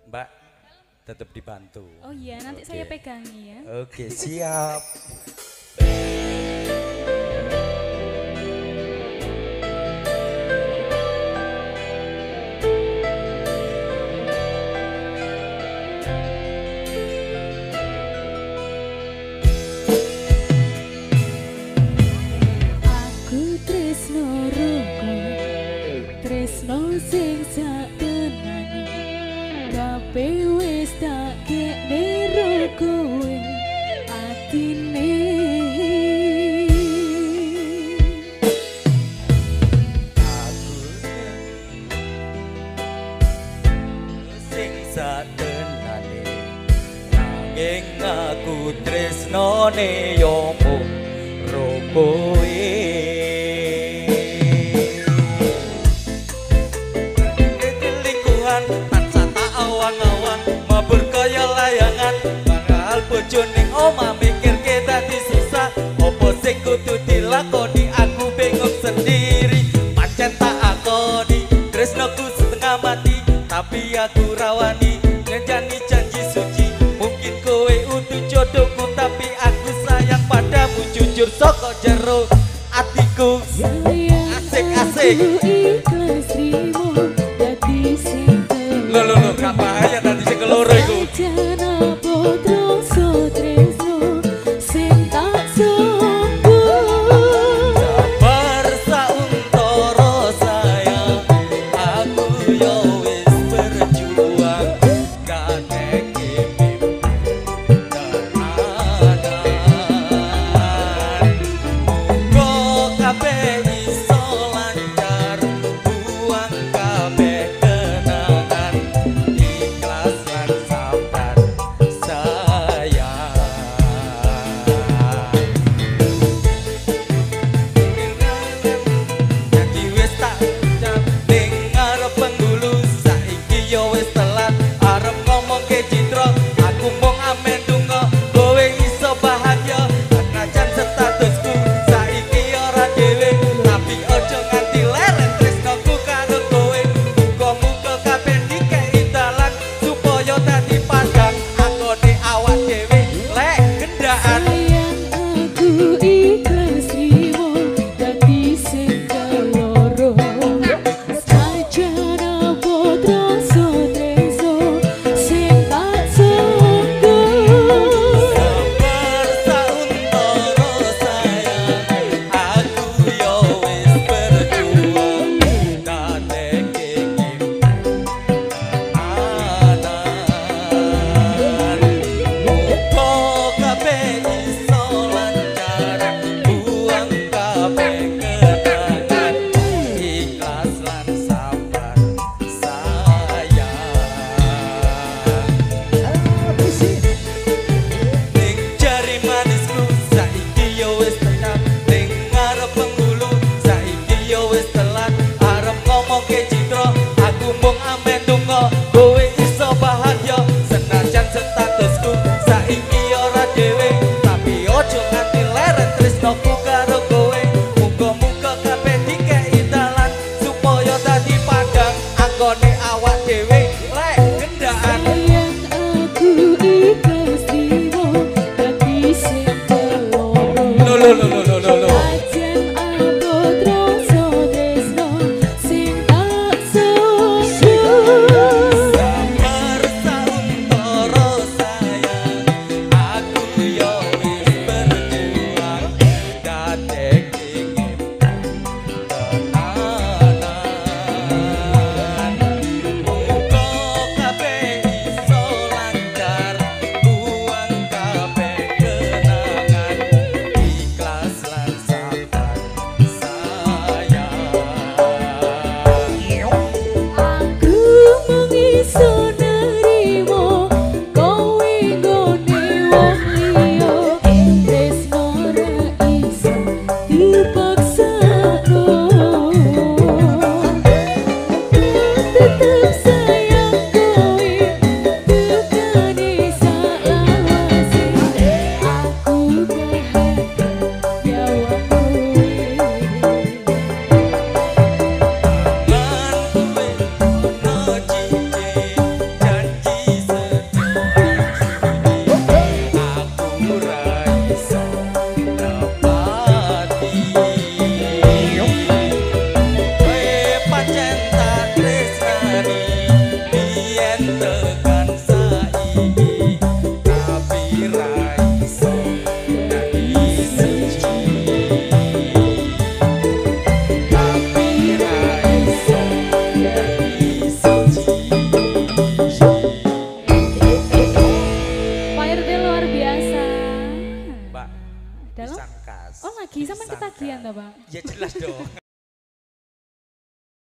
Mbak tetap dibantu. Oh iya, nanti saya pegangi ya. Oke, siap. Aku tresno roko, tresno sing sak tenane, kabeh wis tak kene rokoe atine. Nanging aku tresnone yo mung rokoe. Kelingkuhan tansah tak awang-awang mabur kaya layangan bakal bojo ning omah mikirke dadi susah opo sing kudu dilakoni aku bingung sendiri pancen tak akoni tresnoku setengah mati tapi aku rawani nyanyi janji suci mungkin kowe utuh jodohku tapi aku sayang padamu jujur saka jero atiku asik-asik Ikhlas rimo dadi sing lho gak bahaya dadi sing keloro iku Sayang aku ikhlas rimo dadi sing keloro.